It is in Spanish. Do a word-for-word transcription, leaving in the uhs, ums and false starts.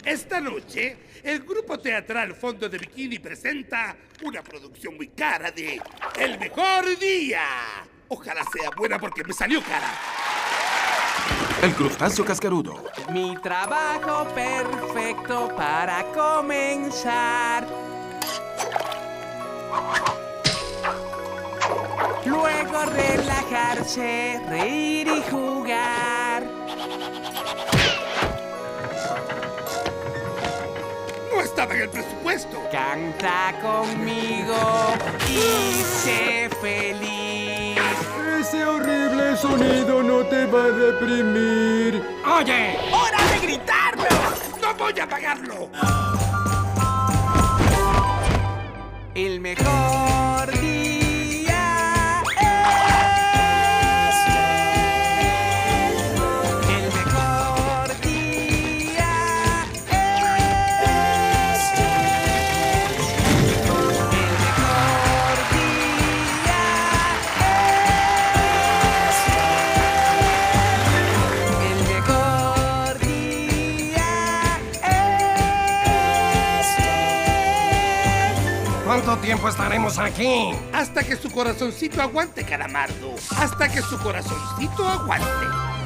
Esta noche, el grupo teatral Fondo de Bikini presenta una producción muy cara de El Mejor Día. Ojalá sea buena porque me salió cara. El crustáceo cascarudo. Mi trabajo perfecto para comenzar. Luego relajarse, reír y jugar. No estaba en el presupuesto. Canta conmigo y sé feliz. Ese horrible sonido no te va a deprimir. ¡Oye! ¡Hora de gritarlo! ¡No voy a pagarlo! El mejor día es el mejor día es el mejor día es el mejor día es. ¿Cuánto tiempo estaremos aquí? Hasta que su corazoncito aguante, Calamardo. Hasta que su corazoncito aguante.